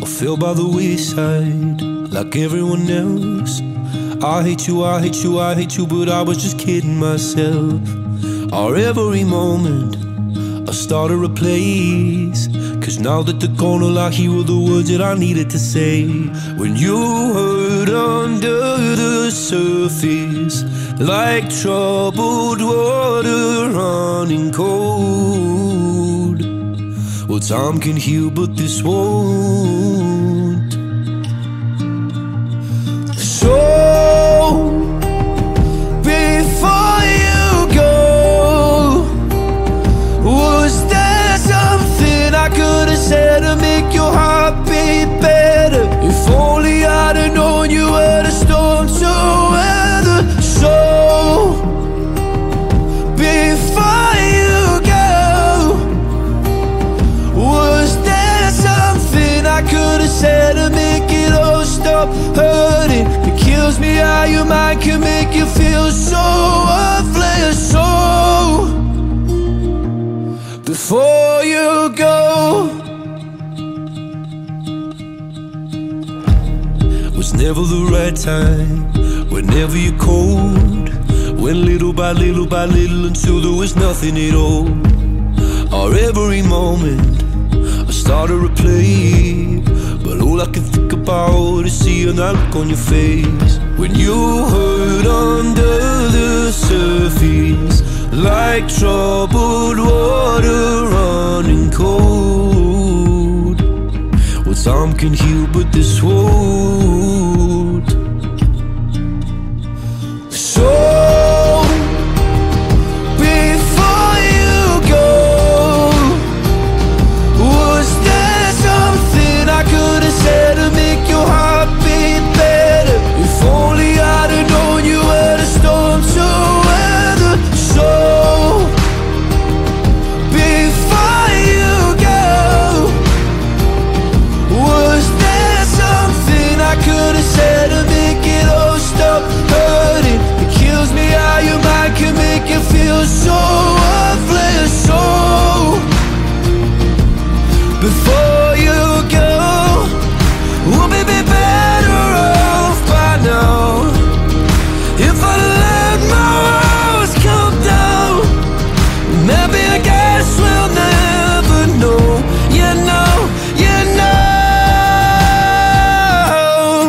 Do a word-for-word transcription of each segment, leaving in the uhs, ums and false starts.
fell by the wayside like everyone else. I hate you, I hate you, I hate you, but I was just kidding myself. Our every moment I started a place, cause now that they're gone, all I hear were the words that I needed to say. When you hurt under the surface, like troubled water running cold. Well, time can heal, but this won't. So, before you go, was there something I could have said to make your heart beat better? If only I'd have known you were the storm to weather. So, before you go, was there something I could have said to make it all stop hurting? It kills me how your mind can make you feel so worthless. So, before you go, was never the right time, whenever you're cold. Went little by little by little until there was nothing at all. Our every moment I started to play, but all I can think about is seeing that look on your face. When you hurt under the surface, like troubled water running cold. Well, time can heal, but this won't. So, before you go, was there something I could have said to make your heart beat better? If only I'd have known you were the storm to weather. So, before you go, was there something I could have said to make it all stop hurting? It kills me how your mind can make you feel so worthless. So, before you go, we'll be better off by now. If I let my walls come down, maybe I guess we'll never know. You know, you know.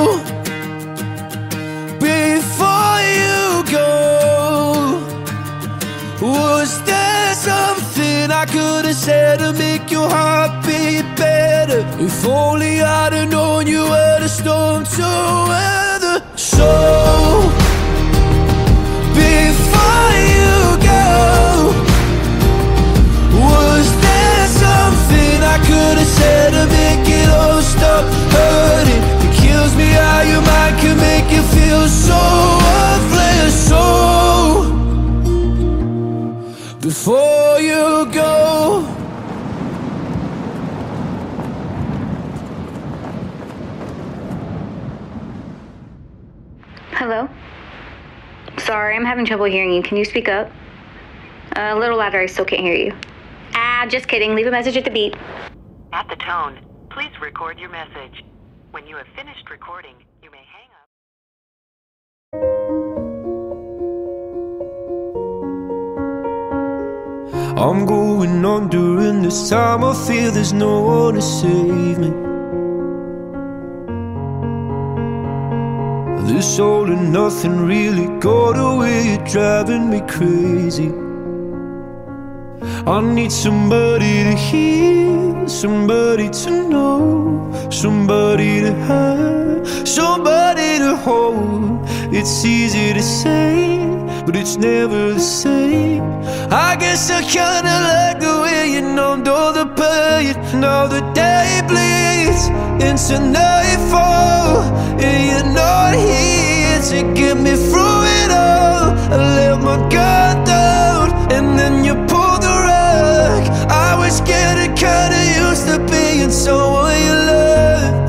Before you go, was there something I could have said to make your heart beat better? If only I'd have known you were the storm to weather. So, before you go, was there something I could have said to make it all stop hurting? It kills me how your mind can make you feel so worthless. So, before you go. Hello? Sorry, I'm having trouble hearing you. Can you speak up? Uh, a little louder, I still can't hear you. Ah, just kidding. Leave a message at the beep. At the tone, please record your message. When you have finished recording, you may hang up. I'm going under, and this time I feel there's no one to save me. This all and nothing really got away, you're driving me crazy. I need somebody to hear, somebody to know, somebody to have, somebody to hold. It's easy to say, but it's never the same. I guess I kinda like the way you numbed all the pain. Now the day bleeds into nightfall, and you're not here to get me through it all. I let my guard down, and then you pulled the rug. I was getting kinda used to being someone you loved.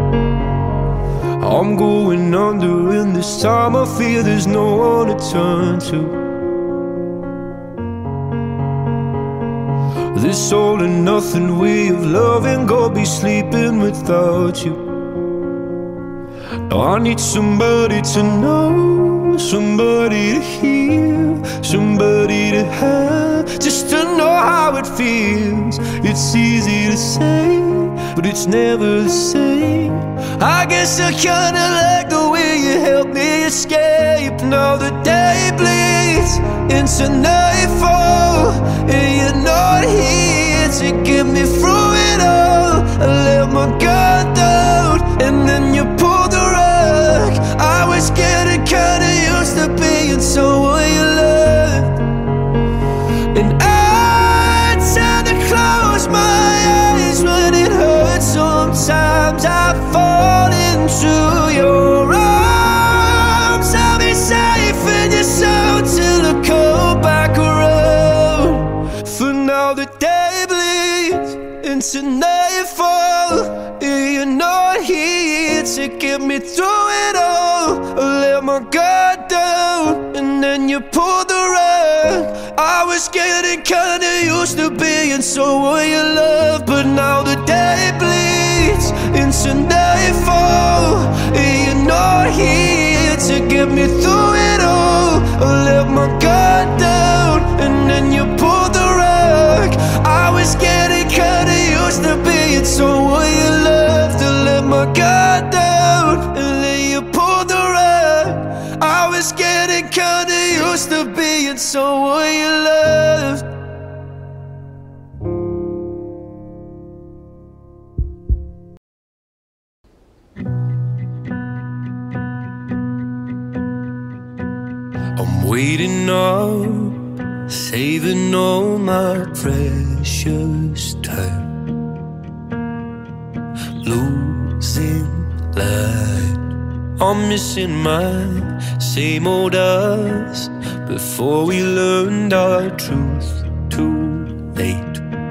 I'm going under, and this time I feel there's no one to turn to. This all and nothing way of loving, go be sleeping without you. Now I need somebody to know, somebody to hear, somebody to have, just to know how it feels. It's easy to say, but it's never the same. I guess I kinda like the way you help me escape. Now the day bleeds into nightfall, and you're not here to get me through it all. I let my guard down, and then you pulled the rug. I was getting kinda used to being someone you loved, and I tend to close my eyes when it hurts. Sometimes I fall into your arms. I'll be safe in your soul till I come back around. For now the day bleeds into nightfall, and you're not here to get me through it all. I let my guard down, and then you pulled the rug. I was getting kinda used to being someone you love, but now the day bleeds into nightfall, and you're not here to get me through it all. I let my guard down, and then you pulled the rug. I was getting kinda used to being someone you love. To let my guard down, and then you pulled the rug. I was getting kinda used to being someone you loved. I'm waiting up, saving all my precious time, losing light. I'm missing my same old us before we learned our truth too late.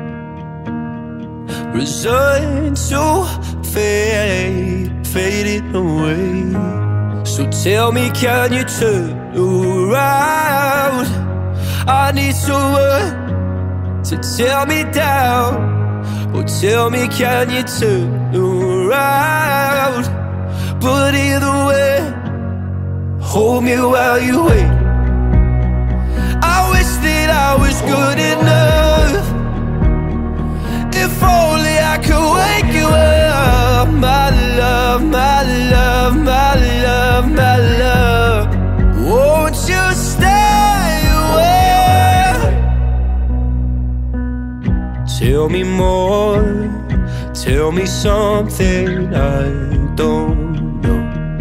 Resigned to fade, fading away. So tell me, can you turn around? I need someone to tear me down. Oh, tell me, can you turn around? But either way, hold me while you wait. I wish that I was good enough. If only I could wake you up. My love, my love, my love, my love, won't you stay away? Tell me more, tell me something I don't know.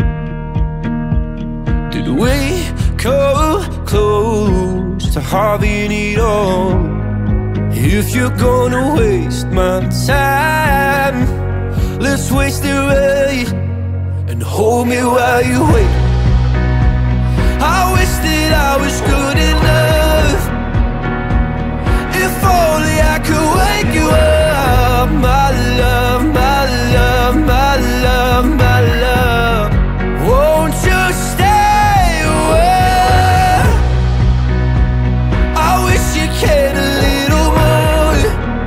Did we come close to having it all? If you're gonna waste my time, let's waste it right, and hold me while you wait. I wish that I was good enough. If only I could wake you up. My love, my love, my love, my love, won't you stay away? I wish you cared a little more.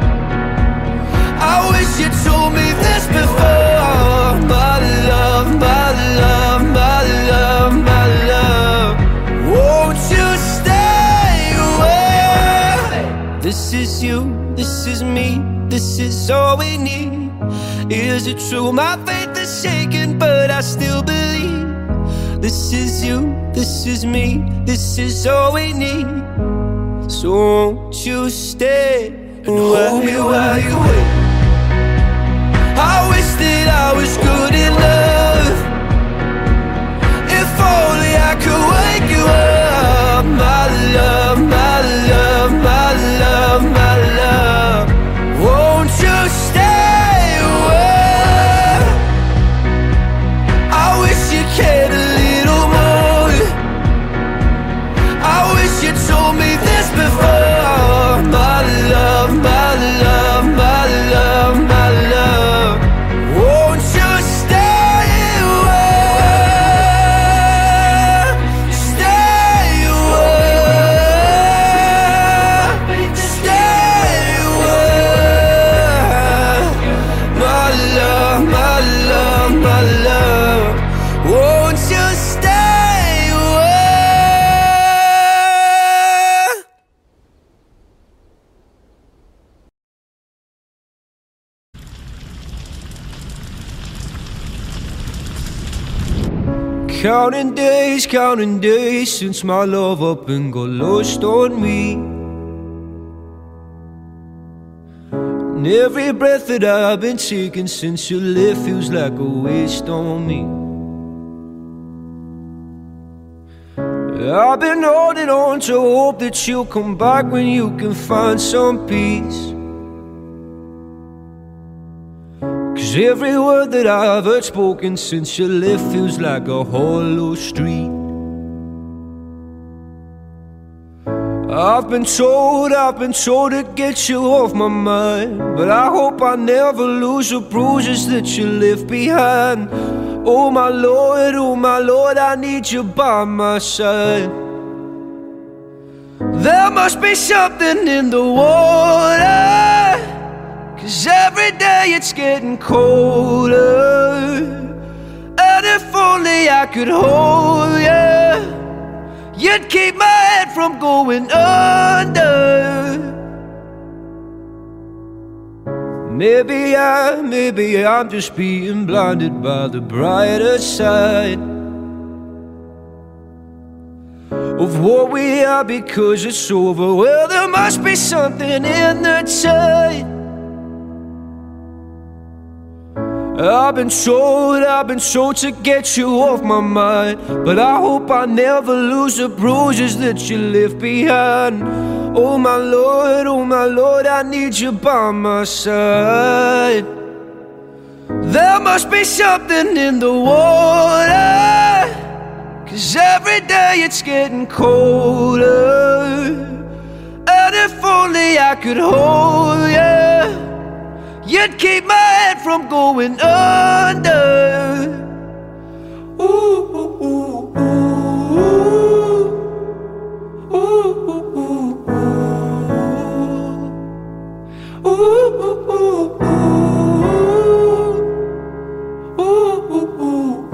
I wish you told me this before. My love, my love, my love, my love, won't you stay away? This is you, this is me, this is all we need. Is it true? My faith is shaken, but I still believe. This is you, this is me, this is all we need. So won't you stay and hold me while you wait? I wish that I was good enough. If only I could wake you up. My love, my love, my love, my love, won't you stay away? I wish you cared a little more. I wish you told me this before. My love, my love, my love. my love, won't you stay away? Counting days, counting days since my love up and got lost on me. And every breath that I've been taking since you left feels like a waste on me. I've been holding on to hope that you'll come back when you can find some peace. Cause every word that I've heard spoken since you left feels like a hollow street. I've been told, I've been told to get you off my mind, but I hope I never lose the bruises that you left behind. Oh my Lord, oh my Lord, I need you by my side. There must be something in the water, cause every day it's getting colder. And if only I could hold you, you'd keep my head from going under. Maybe I, maybe I'm just being blinded by the brighter side of what we are because it's over. Well, there must be something in the tide. I've been told, I've been told to get you off my mind, but I hope I never lose the bruises that you left behind. Oh my Lord, oh my Lord, I need you by my side. There must be something in the water, cause every day it's getting colder. And if only I could hold you, you'd keep my head from going under. Ooh, ooh, ooh, ooh, ooh, ooh, ooh, ooh, ooh, ooh,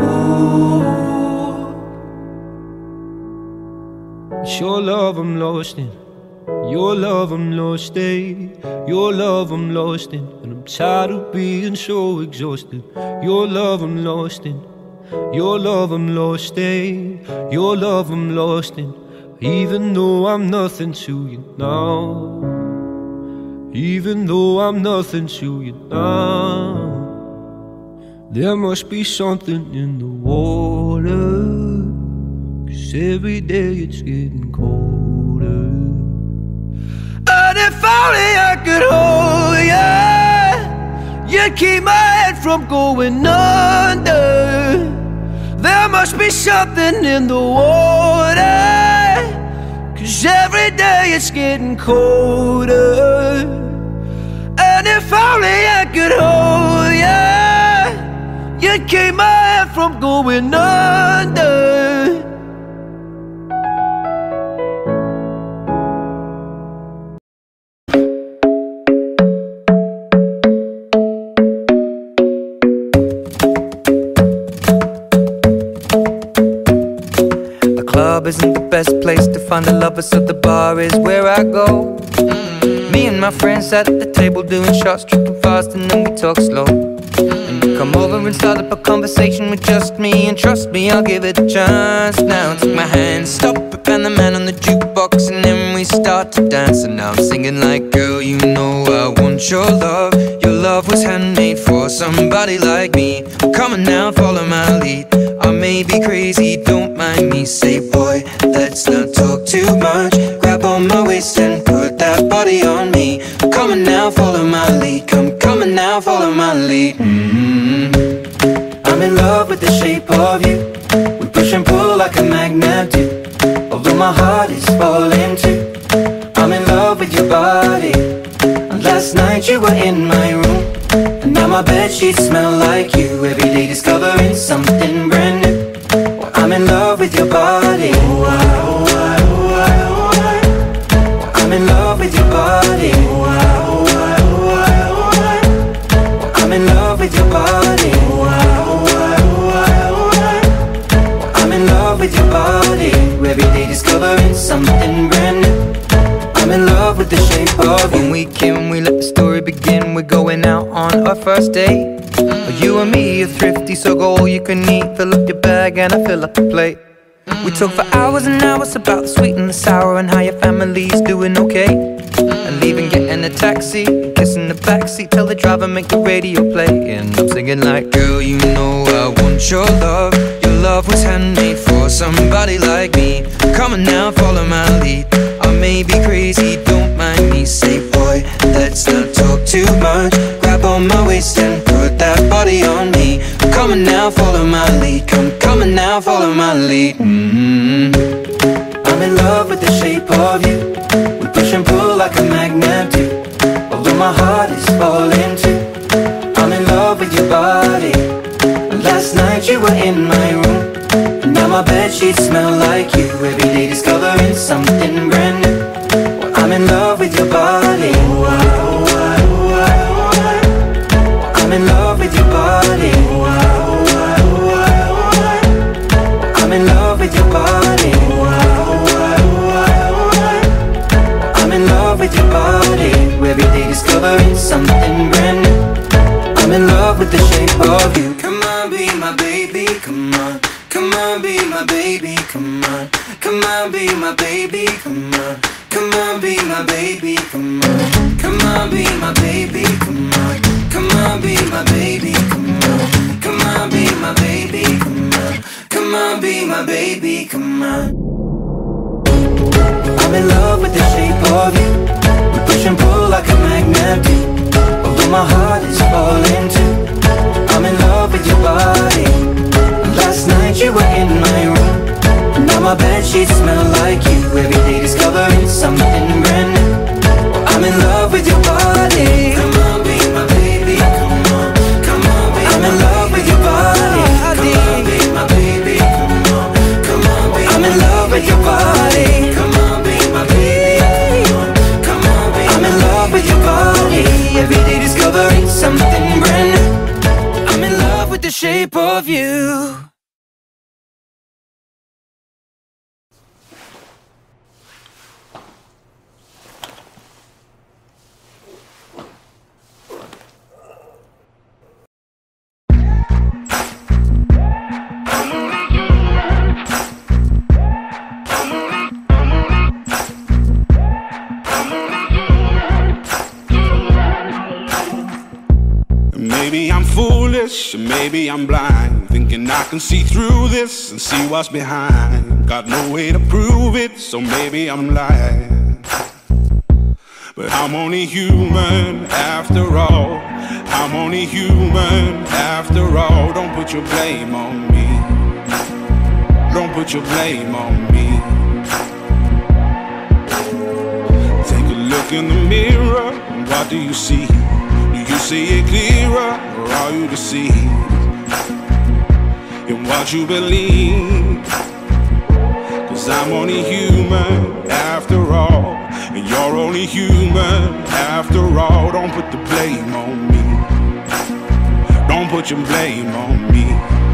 ooh. It's your love I'm lost in. Your love I'm lost in, your love I'm lost in, and I'm tired of being so exhausted. Your love I'm lost in, your love I'm lost in, your love I'm lost in. Even though I'm nothing to you now, even though I'm nothing to you now, there must be something in the water, cause every day it's getting colder. And if only I could hold you, you'd keep my head from going under. There must be something in the water, cause every day it's getting colder. And if only I could hold you, you'd keep my head from going under. Isn't the best place to find a lover, so the bar is where I go. Mm-hmm. Me and my friends sat at the table doing shots, tripping fast, and then we talk slow. Mm-hmm. And you come over and start up a conversation with just me, and trust me, I'll give it a chance. Now take my hand, stop it, and the man on the jukebox, and then we start to dance. And now I'm singing like, girl, you know I want your love. Your love was handmade for somebody like me. Come on now, follow my lead. I may be crazy, don't mind me. Say, boy, let's not talk too much. Grab on my waist and put that body on me. Come on now, follow my lead. Come, come on now, follow my lead. Mm-hmm. I'm in love with the shape of you. We push and pull like a magnet do. Although my heart is falling too, I'm in love with your body. And last night you were in my room, and now my bedsheets smell like you. Every day discovering something brand new. Well, I'm in love with your body. Oh, I, oh, I, oh, I, oh, I. Well, I'm in love with your body. Oh, I, oh, I, oh, I, oh, I. Well, I'm in love with your body. Oh, I, oh, I, something brand new. I'm in love with the shape of you. When we can, we let the story begin. We're going out on our first date. You and me are thrifty, so go all you can eat. Fill up your bag and I fill up the plate. We talk for hours and hours about the sweet and the sour, and how your family's doing okay. And leaving, getting a taxi, kissing the backseat, tell the driver make the radio play. And I'm singing like, girl, you know I want your love. Your love was handmade for somebody like me. Come on now, follow my lead. I may be crazy, don't mind me. Say, boy, let's not talk too much. Grab on my waist and put that body on me. Come on now, follow my lead. Come, come on now, follow my lead. Mm-hmm. I'm in love with the shape of you. We push and pull like a magnet do. Although my heart is falling too, I'm in love with your body. Last night you were in my room, and now my bedsheets smell like you. Every day discovering something brand new. Well, I'm in love with your body. I'm in love with your body. I'm in love with your body. I'm in love with your body. Every day discovering something brand new. I'm in love with the shape of you. Come on, be my baby, come on. Come on, be my baby, come on. Come on, be my baby, come on. Come on, be my baby, come on. Come on, be my baby, come on. Come on, be my baby, come on. Come on, be my baby, come on. Come on, be my baby, come on. I'm in love with the shape of you. We push and pull like a magnet do. Although my heart is falling too, I'm in love with your body. Last night you were in my room, now my bedsheets smell like you. Every day discovering something brand new. I'm in love with your body. Come on, be my baby, come on. Come on, be I'm in love with your body. Come on, be my baby, come on. Come on, be I'm in love with your body. Come on, be my baby, come on. Come on, be I'm in love with your body. Every day discovering something brand new. I'm in love with the shape of you. Maybe I'm foolish, maybe I'm blind, thinking I can see through this and see what's behind. Got no way to prove it, so maybe I'm lying. But I'm only human after all. I'm only human after all. Don't put your blame on me. Don't put your blame on me. Take a look in the mirror, and what do you see? Do you see it clearer, or are you deceived in what you believe? Cause I'm only human after all, and you're only human after all. Don't put the blame on me. Don't put your blame on me.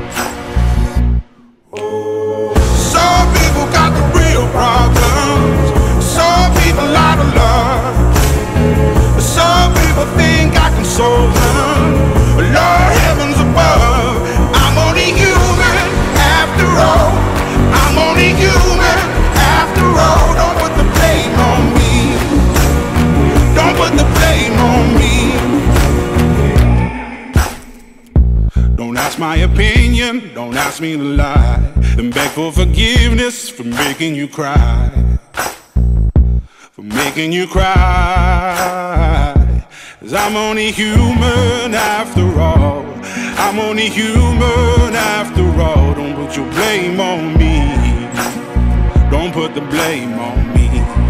Some people got the real problems. Some people out of love. Some people think I can solve them. Lord heavens above, I'm only human after all. I'm only human after all. Don't put the blame on me. Don't put the blame on me. Don't ask my opinion, don't ask me to lie. Then beg for forgiveness for making you cry. For making you cry. Cause I'm only human after all. I'm only human after all. Don't put your blame on me. Don't put the blame on me.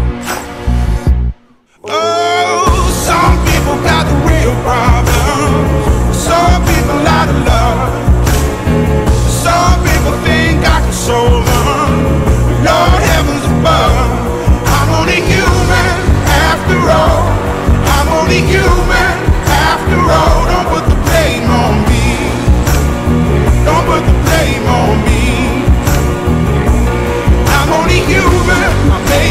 Oh, some people got the real problems. Some people out of love. Some people think I can solve them. Lord heavens above, I'm only human after all. I'm only human after all. Don't put the blame on me. Don't put the blame on me. I'm only human, my baby.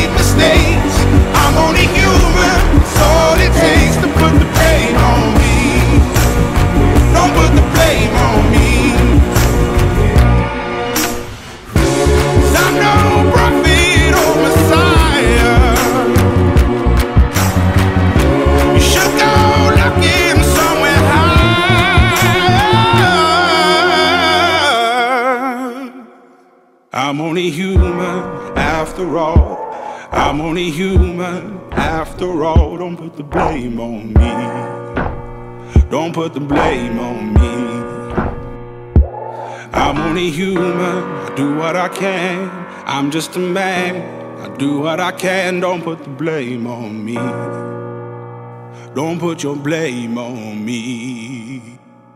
I'm only human after all. I'm only human after all. Don't put the blame on me. Don't put the blame on me. I'm only human, I do what I can. I'm just a man, I do what I can. Don't put the blame on me. Don't put your blame on me.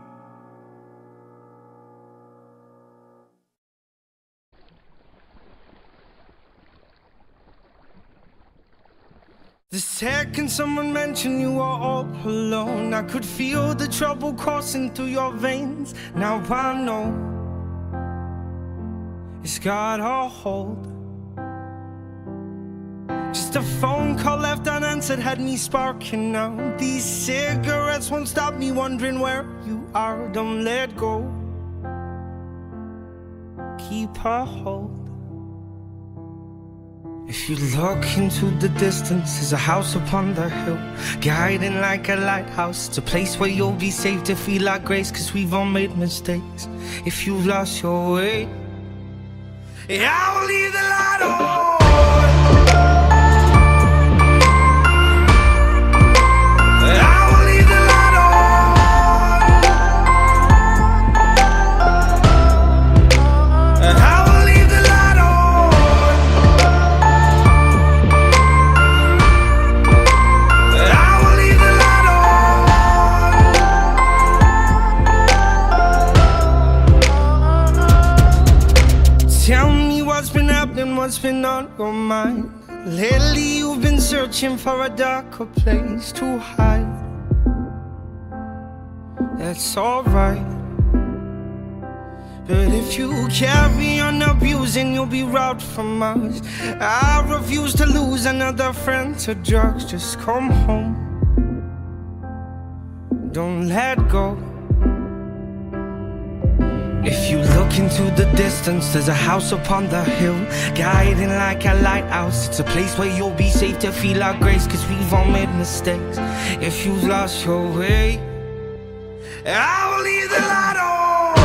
The second someone mentioned you were all alone, I could feel the trouble coursing through your veins. Now I know it's got a hold. Just a phone call left unanswered had me sparking now. These cigarettes won't stop me wondering where you are. Don't let go, keep a hold. If you look into the distance, there's a house upon the hill, guiding like a lighthouse. It's a place where you'll be safe to feel our grace, cause we've all made mistakes. If you've lost your way, yeah, I will leave the light on. What's been on your mind? Lately you've been searching for a darker place to hide. That's alright, but if you carry on abusing, you'll be robbed from us. I refuse to lose another friend to drugs. Just come home, don't let go. If you look into the distance, there's a house upon the hill, guiding like a lighthouse. It's a place where you'll be safe to feel our grace, cause we've all made mistakes. If you've lost your way, I will leave the light on.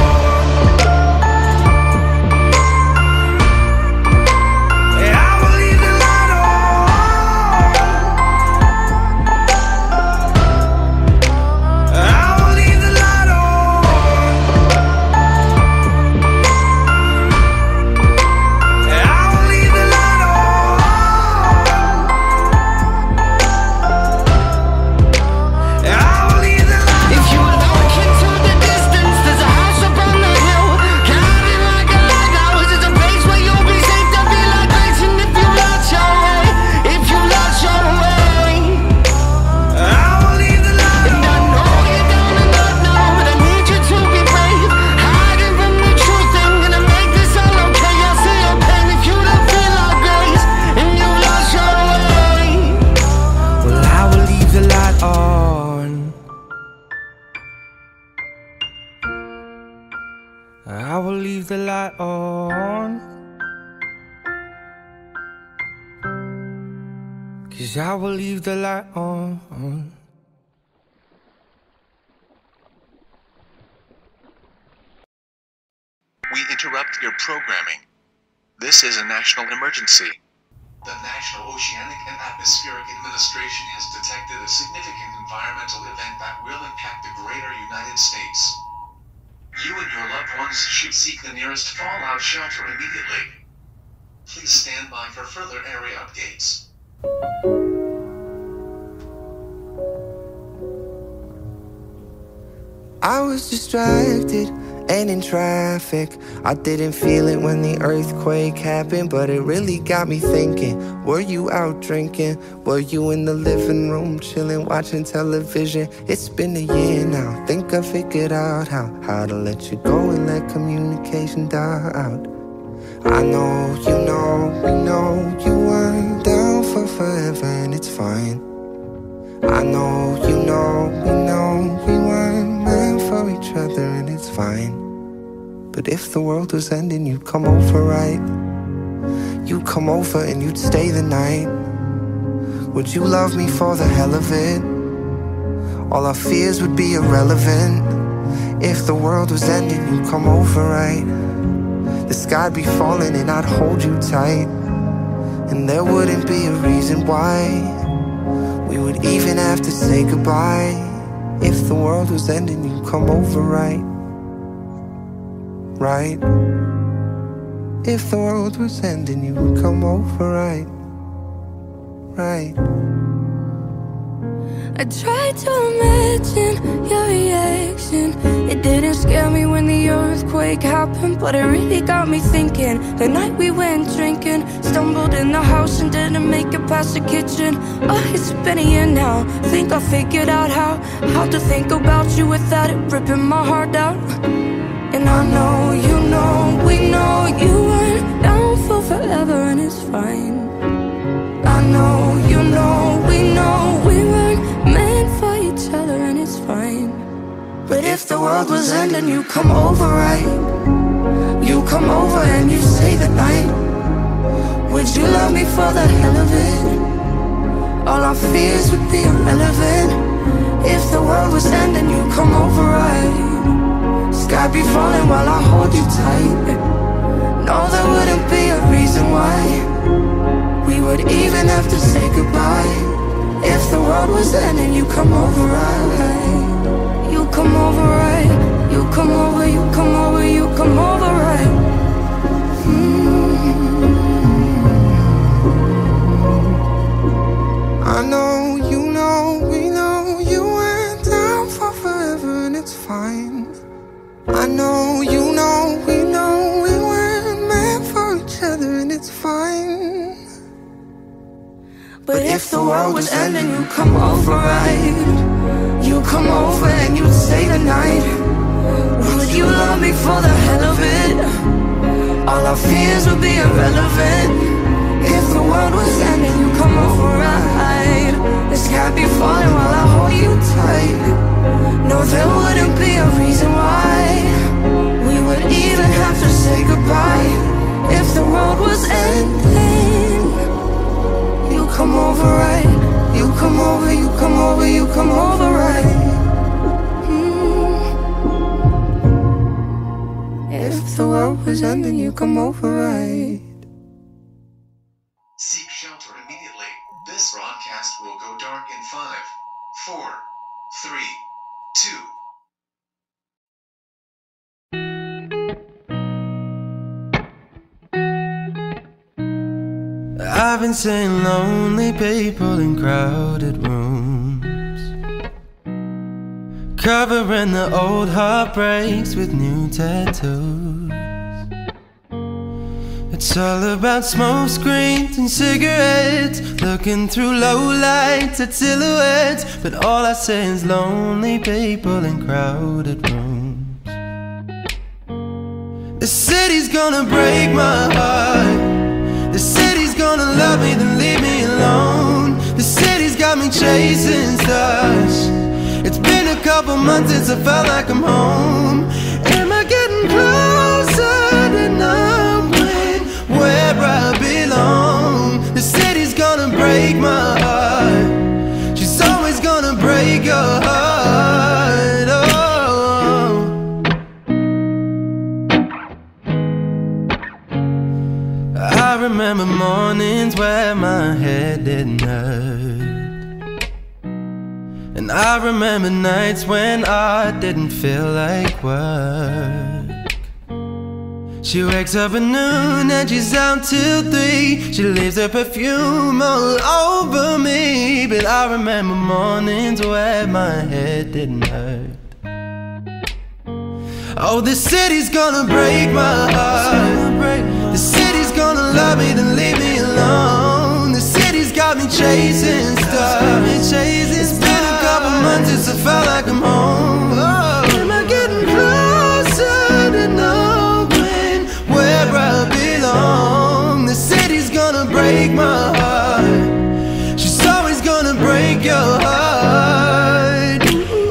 I will leave the light on, cause I will leave the light on. We interrupt your programming. This is a national emergency. The National Oceanic and Atmospheric Administration has detected a significant environmental event that will impact the greater United States. You and your loved ones should seek the nearest fallout shelter immediately. Please stand by for further area updates. I was distracted and in traffic. I didn't feel it when the earthquake happened, but it really got me thinking. Were you out drinking? Were you in the living room chilling, watching television? It's been a year now. Think I figured out how How to let you go and let communication die out. I know, you know, we know you weren't down for forever, and it's fine. I know, you know, we know we weren't meant for each other, and it's fine. But if the world was ending, you'd come over, right? You'd come over and you'd stay the night. Would you love me for the hell of it? All our fears would be irrelevant. If the world was ending, you'd come over, right? the sky'd be falling and I'd hold you tight. And there wouldn't be a reason why we would even have to say goodbye. If the world was ending, you'd come over, right? Right? If the world was ending, you would come over, right? Right? I tried to imagine your reaction. It didn't scare me when the earthquake happened, but it really got me thinking. The night we went drinking, stumbled in the house and didn't make it past the kitchen. Oh, it's been a year now. Think I figured out how How to think about you without it ripping my heart out. And I know, you know, we know you weren't down for forever, and it's fine. I know, you know, we know we weren't meant for each other, and it's fine. But if the world was ending, you come over, right? You come over and you stay the night. Would you love me for the hell of it? All our fears would be irrelevant. If the world was ending, you come over, right? Sky be falling while I hold you tight. No, there wouldn't be a reason why we would even have to say goodbye. If the world was ending, you come over, right? You come over, right? You come over, you come over, you come over, right? Mm-hmm. I know, you know, we know you went down for forever, and it's fine. I know, you know, we know we weren't meant for each other, and it's fine. But if the world was ending, you come over, right? You come over and you'd stay the night. Would you love me for the hell of it? All our fears would be irrelevant. If the world was ending, you come over, right? The sky be falling while I hold you tight. No, there wouldn't be a reason why we would even have to say goodbye. If the world was ending, you come over, right? You come over, you come over, you come over, right? Mm. If the world was ending, you come over, right? Seek shelter immediately. This broadcast will go dark in five, four, three, two. I've been seeing lonely people in crowded rooms, covering the old heartbreaks with new tattoos. It's all about smoke screens and cigarettes, looking through low lights at silhouettes. But all I see is lonely people in crowded rooms. The city's gonna break my heart. The city's gonna love me, then leave me alone. The city's got me chasing stars. It's been a couple months since I felt like I'm home. Am I getting closer to knowing where I belong? The city's gonna break my heart. She's always gonna break your heart. Oh. I remember mornings where my head didn't hurt, and I remember nights when I didn't feel like work. She wakes up at noon and she's out till three. She leaves her perfume all over me. But I remember mornings where my head didn't hurt. Oh, the city's gonna break my heart. The city's gonna love me, then leave me alone. The city's got me chasing stars. It's been a couple months since I felt like I'm home. Am I getting closer to knowing where I belong? The city's gonna break my heart. She's always gonna break your heart.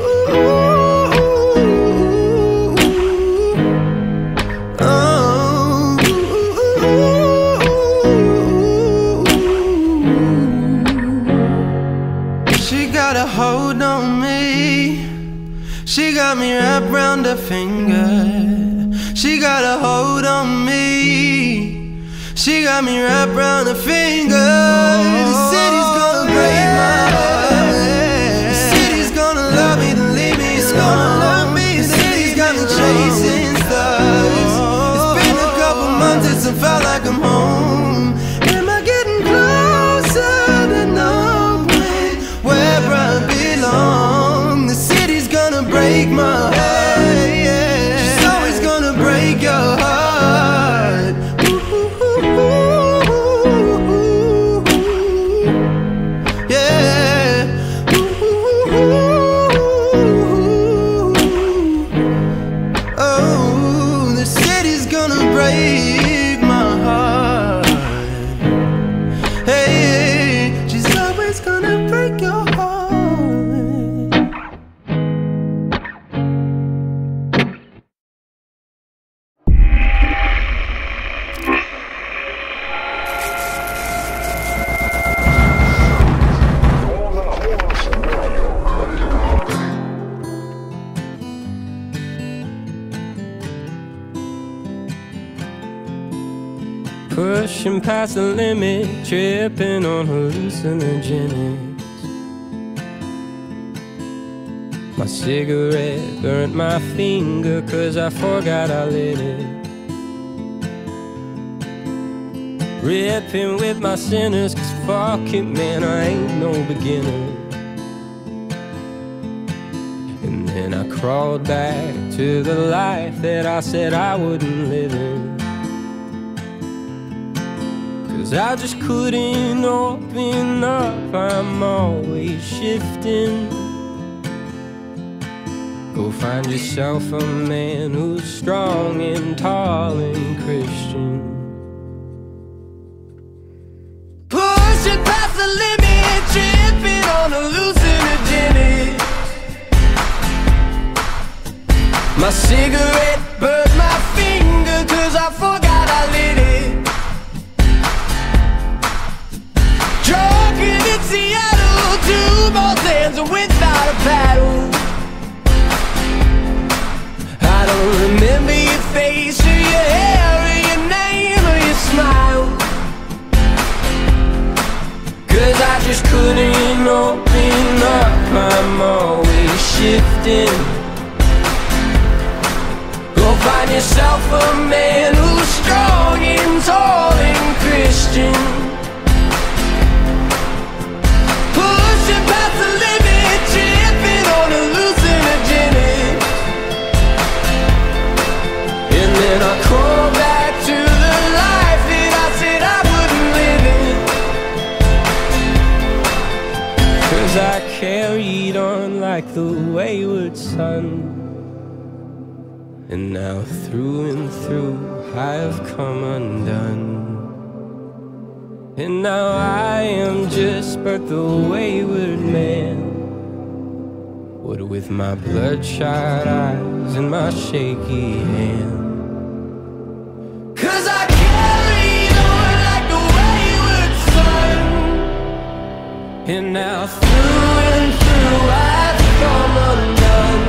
Hold on me. She got me wrapped round her finger. She got a hold on me. She got me wrapped around her finger. The city's gonna break my heart. The city's gonna love me, then leave me. It's gonna love me. The city's got me chasing stars. It's been a couple months since I felt like I'm home. Am I getting closer to knowing where I belong? The city's gonna break my heart. She's always gonna break your heart. Pushing past the limit, tripping on hallucinogenics. My cigarette burnt my finger cause I forgot I lit it. Ripping with my sinners cause fuck it man, I ain't no beginner. And then I crawled back to the life that I said I wouldn't live in. I just couldn't open up, I'm always shifting. Go find yourself a man who's strong and tall and Christian. Pushing past the limit, tripping on hallucinogenics. My cigarette burned my finger cause I forgot I lit it. Drunken in Seattle, two more hands without a paddle. I don't remember your face or your hair or your name or your smile, cause I just couldn't open up, I'm always shifting. Go find yourself a man who's strong and tall and Christian. Pushing past the limit, tripping on hallucinogenics. And then I crawl back to the life that I said I wouldn't live in. Cause I carried on like the wayward son. And now through and through I have come undone. And now I am just but the wayward man, what with my bloodshot eyes and my shaky hand. Cause I carried on like the wayward son. And now through and through I've come undone.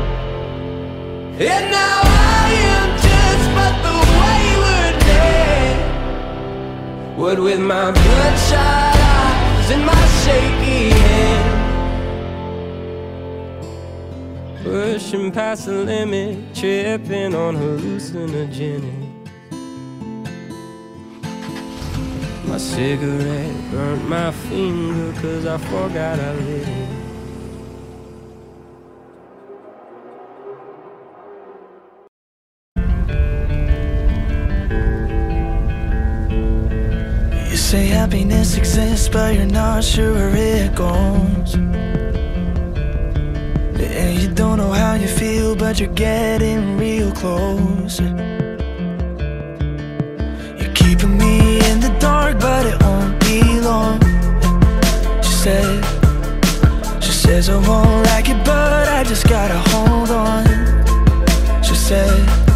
And now I am just but the wayward man, what with my bloodshot eyes and my shaky hand. Pushing past the limit, tripping on hallucinogenics. My cigarette burnt my finger cause I forgot I lit it. You say happiness exists, but you're not sure where it goes. And you don't know how you feel, but you're getting real close. You're keeping me in the dark, but it won't be long. She said, she says I won't like it, but I just gotta hold on. She said,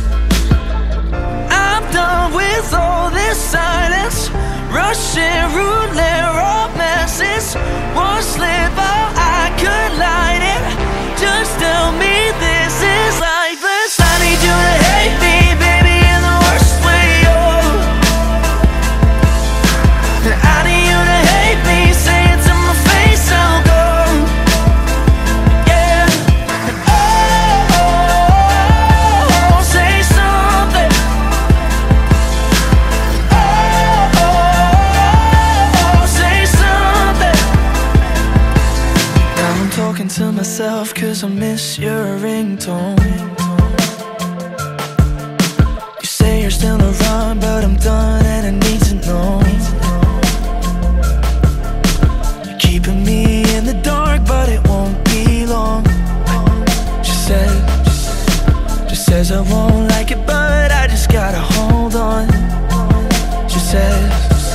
I'm done with all this silence, Russian roulette romances. One slip, oh, I could light it. Just tell me this is lifeless. I need you to hate me, baby, in the worst way, oh. off cause I miss your ringtone. You say you're still around, but I'm done and I need to know. You're keeping me in the dark, but it won't be long. She said, she says I won't like it, but I just gotta hold on. She says,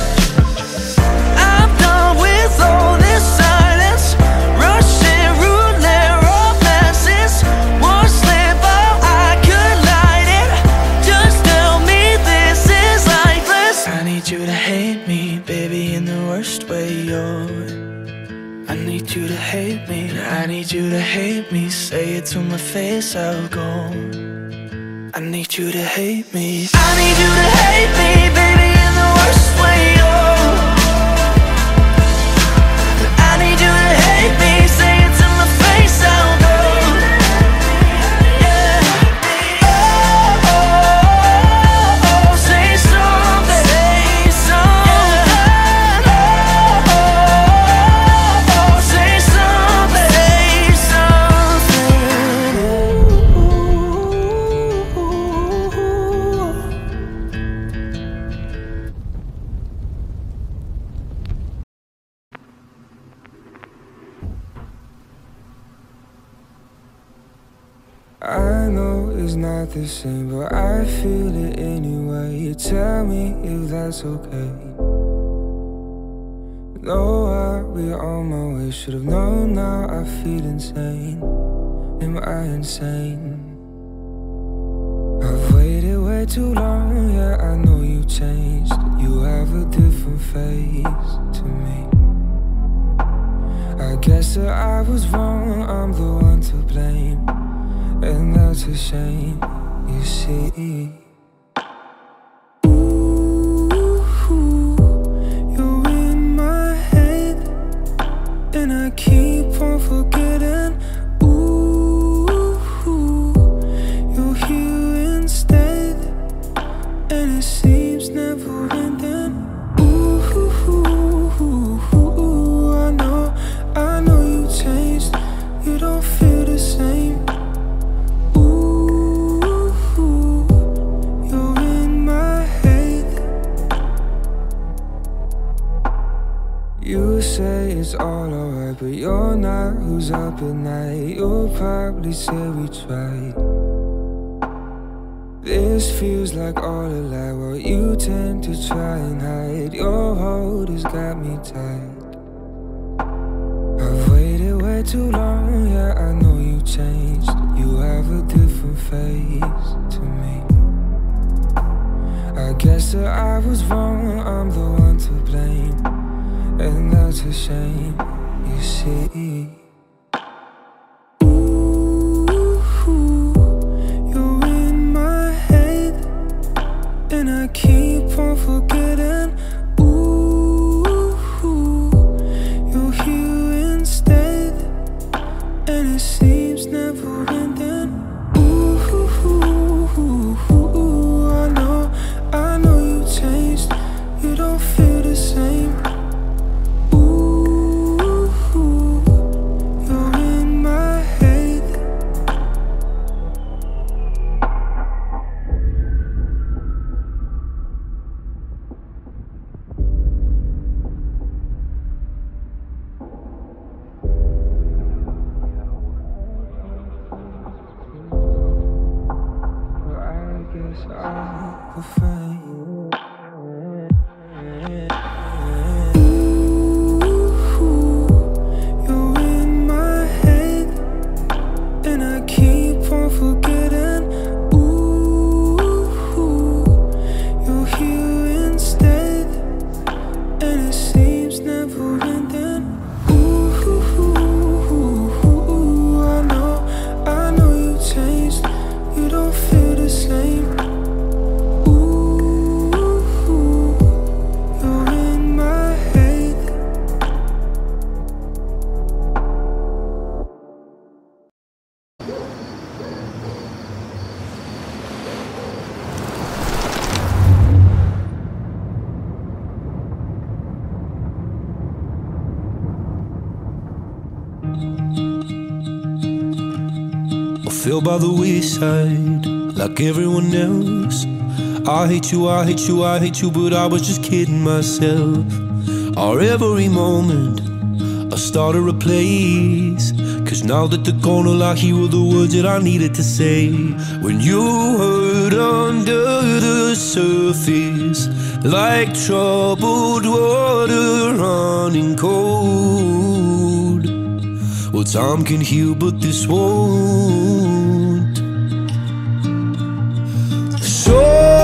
I'm done with all this silence, Russian roulette romances. One slip, oh, I could light it. Just tell me this is lifeless. I need you to hate me, baby, in the worst way, yo. I need you to hate me, I need you to hate me. Say it to my face, I'll go. I need you to hate me. I need you to hate me, baby, in the worst way, oh. I need you to hate me, say it to my face, I'll go. Yeah. Oh, oh, oh, oh, say something, say something. Oh, oh, oh, say something, say something. I know it's not the same, but I feel it anyway. You tell me if that's okay. No, I'll be on my way. Should've known, now I feel insane. Am I insane? I've waited way too long, yeah, I know you changed. You have a different face to me. I guess that I was wrong, I'm the one to blame. And that's a shame, you see. Ooh, you're in my head, and I keep on forgetting. Ooh, you're here instead, and it seems never ending. Ooh, I know, I know you changed. You don't feel the same. You say it's all alright, but you're not. Who's up at night? You'll probably say we tried. This feels like all a lie, while you tend to try and hide. Your hold has got me tight. I've waited way too long, yeah, I know you changed. You have a different face to me. I guess that I was wrong, I'm the one to blame. And that's a shame, you see. Ooh, you're in my head, and I keep on forgetting. Ooh, you're here instead, and it seems never ending. Ooh, I know, I know you changed. You don't feel the same. You don't feel the same. Ooh, fell by the wayside like everyone else. I hate you, I hate you, I hate you, but I was just kidding myself. Our every moment I started a place, cause now that they're gone, all I hear were the words that I needed to say. When you hurt under the surface, like troubled water running cold. Well, time can heal, but this won't. So,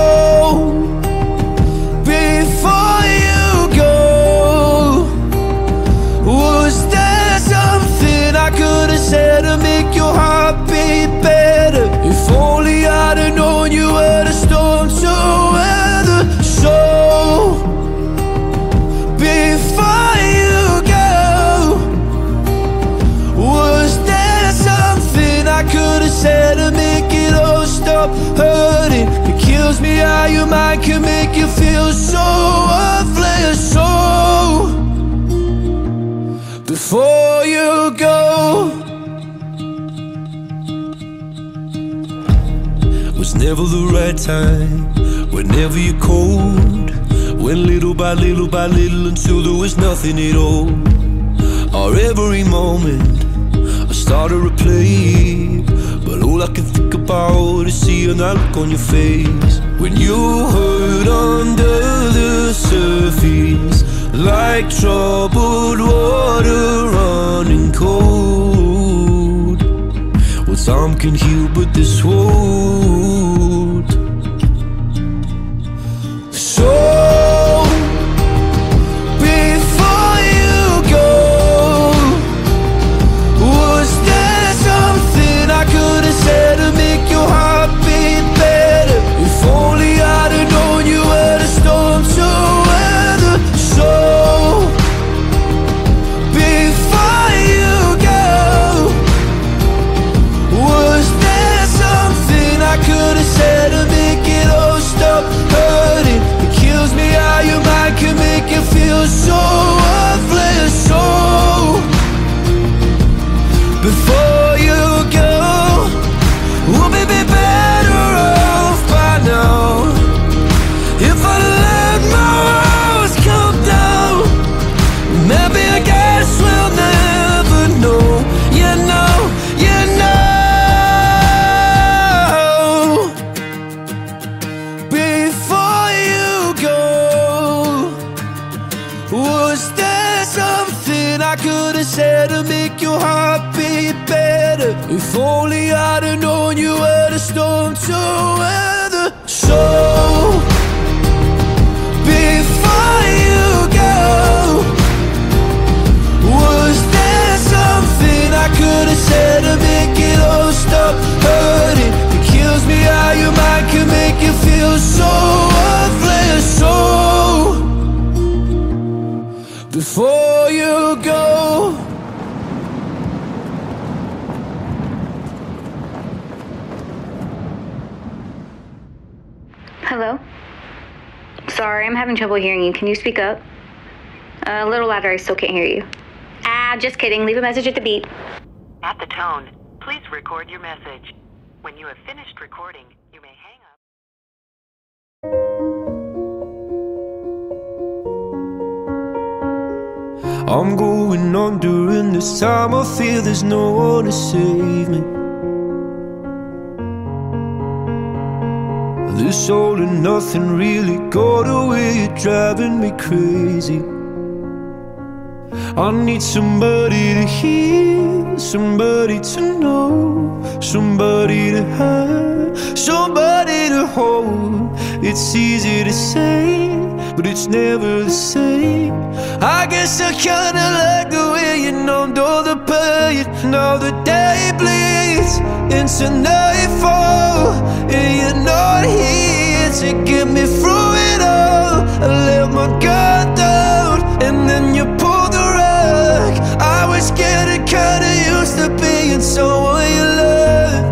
before you go, was there something I could have said to make your heart beat better? If only I'd have known you were the storm to weather. So, before you go, was there something I could have said to make it all stop hurting? It kills me how your mind can make you feel so worthless. So, before you go, was never the right time, whenever you're cold. Went little by little by little until there was nothing at all. Our every moment I started to play, but all I can think about is seeing that look on your face. When you hurt under the surface, like troubled water running cold. Well, time can heal, but this won't. So, before you go, was there something I could have said to make your heart beat better? If only I'd have known you were the storm to weather. So, before you go, was there something I could have said to make it all stop hurting? It kills me how your mind can make you feel so worthless. So, before you go, we'll be better off by now. If I let my walls come down, maybe I guess we'll never know. You know, you know. Before you go, was there something I could have said to make your heart beat better? If only I'd have known you were the storm to weather. So, before you go, was there something I could have said to make it all stop hurting? It kills me how your mind can make you feel so worthless. So, before you go. Hello? Sorry, I'm having trouble hearing you. Can you speak up? Uh, a little louder, I still can't hear you. Ah, just kidding. Leave a message at the beep. At the tone, please record your message. When you have finished recording, you may hang up. I'm going under, and this time I feel there's no one to save me. This all and nothing really got away, you're driving me crazy. I need somebody to hear, somebody to know, somebody to have, somebody to hold. It's easy to say, but it's never the same. I guess I kinda like the way you numbed all the pain. Now the day bleeds into nightfall, and you're not here to get me through it all. I let my guard down, and then you pulled the rug. I was getting kinda used to being someone you loved.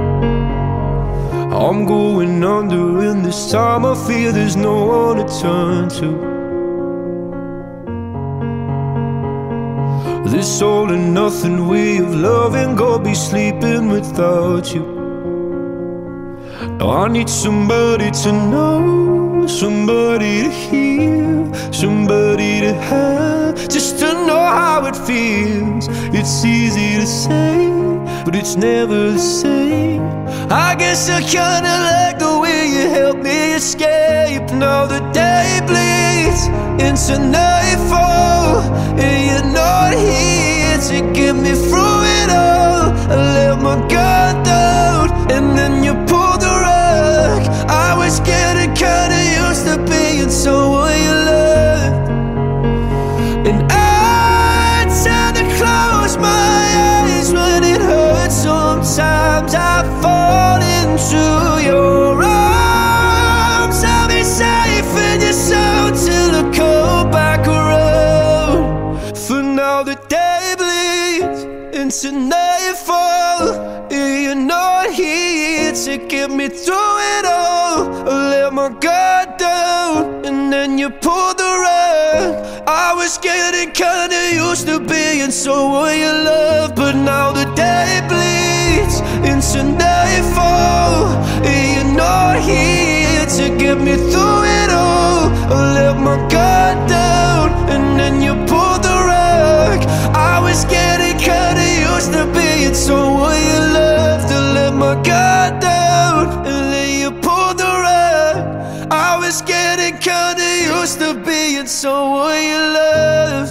I'm going under, and this time I feel there's no one to turn to. This all and nothing way of loving, go be sleeping without you. Now I need somebody to know, somebody to hear, somebody to have, just to know how it feels. It's easy to say, but it's never the same. I guess I kinda like the way you help me escape. Now the day bleeds into nightfall, and you're not here to get me through it all. I let my guard down, and then you pulled the rug. I was getting kinda used to being someone you loved, and I tend to close my eyes when it hurts. Sometimes I fall into your arms. I'll be safe in your soul till I come back around. For now the day bleeds into nightfall, and you're not here to get me through it all. I let my guard down, and then you pulled the rug. I was getting kinda used to being someone you love, but now the day bleeds into nightfall, and you're not here to get me through it all. I let my guard down, and then you pulled the rug. I was getting kinda used to being someone you loved. I let my guard down, and then you pulled the rug. I was getting kinda used to being someone you loved.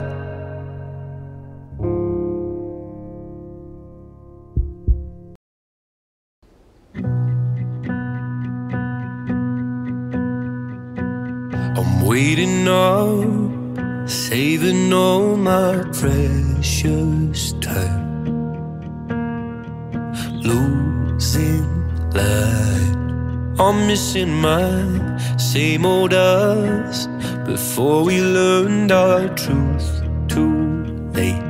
I'm waiting up, saving all my precious time, losing light. I'm missing my same old us before we learned our truth too late.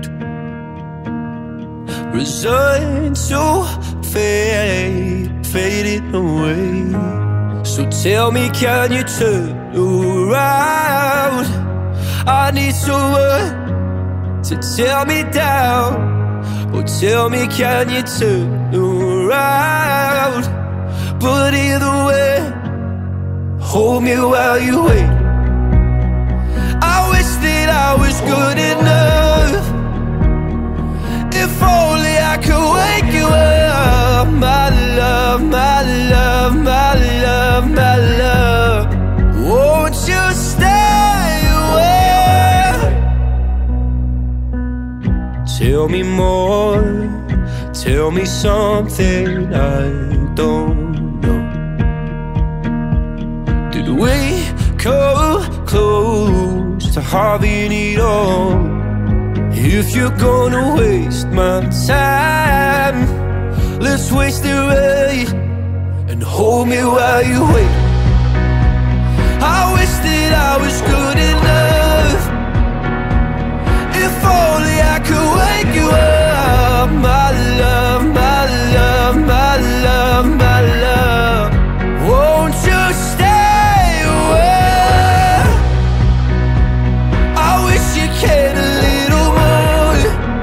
Resigned to fade, fading away. So tell me, can you turn around? I need someone to tear me down. Oh, tell me, can you turn around? But either way, hold me while you wait. I wish that I was good enough. If only I could wake you up. My love, my love, my love, my love, won't you stay away? Tell me more, tell me something I don't know. Did we come close to having it all? If you're gonna waste my time, let's waste it right, and hold me while you wait. I wish that I was good enough. If only I could wake you up. My love, my love, my love, my love, won't you stay away? I wish you cared a little more.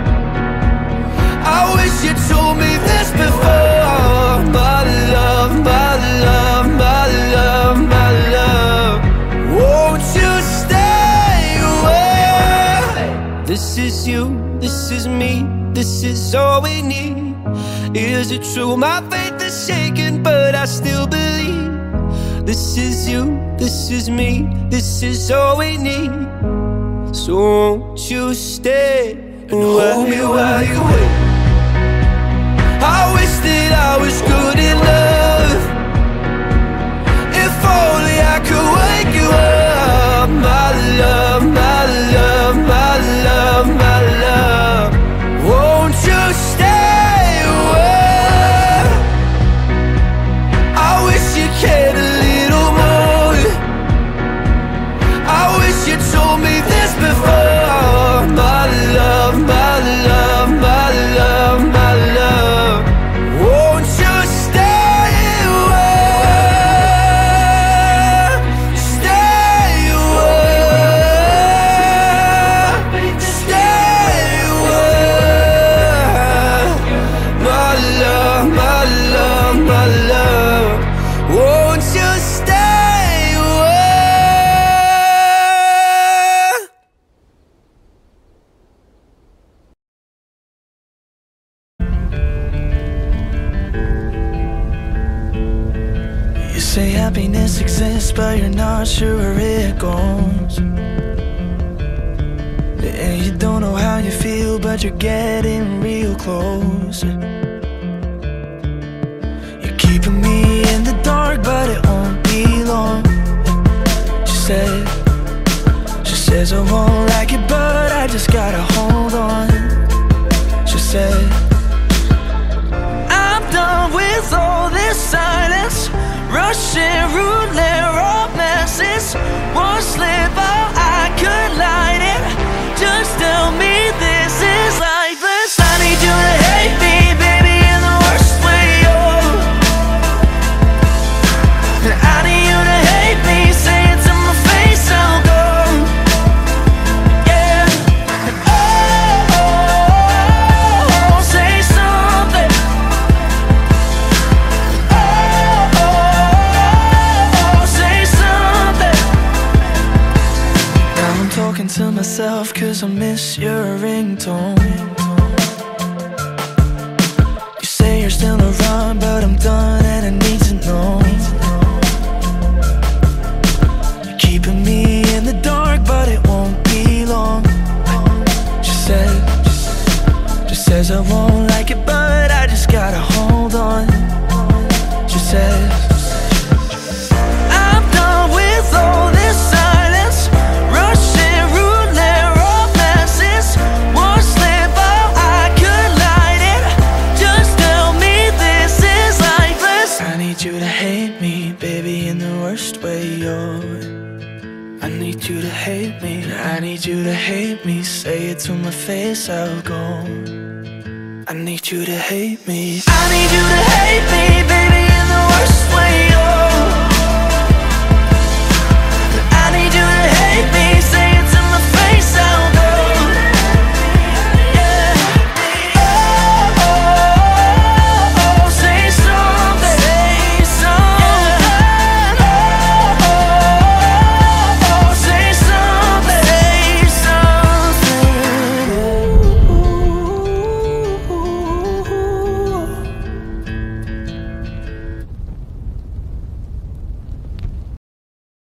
I wish you told me this before. My love, my love, my love, my love, won't you stay away? This is you, this is me, this is all we need. Is it true? My faith is shaken, but I still believe. This is you, this is me, this is all we need. So won't you stay and hold me while you wait? I wish that I was good enough. If only I could wake you up. My love, my love, my love, my love, won't you stay away? I wish you cared a little more. I wish you told me this before. My love, my love, my love, my love, won't you stay happiness exists, but you're not sure where it goes. And you don't know how you feel, but you're getting real close. You're keeping me in the dark, but it won't be long. She said, she says I won't like it, but I just gotta hold on. She said, I'm done with all this silence, Russian roulette romances. One slip out, I could light it. Just tell me this is lifeless. I need you to hate me, baby, in the worst way, oh. I need you to hate me, say it to my face, I'll go. Yeah. Oh, oh, oh, say something. Oh, oh, oh, say something. Now I'm talking to myself, cause I miss your ringtone. You say you're still around, but I'm done and I need to know. You're keeping me in the dark, but it won't be long. She said, she says I won't like it, but I just gotta hold on. She says, I'm done with all this silence, Russian roulette romances. One slip out, I could light it. Just tell me this is lifeless. I need you to hate me, baby, in the worst way, yo. I need you to hate me, I need you to hate me. Say it to my face, I'll go. I need you to hate me. I need you to hate me, baby.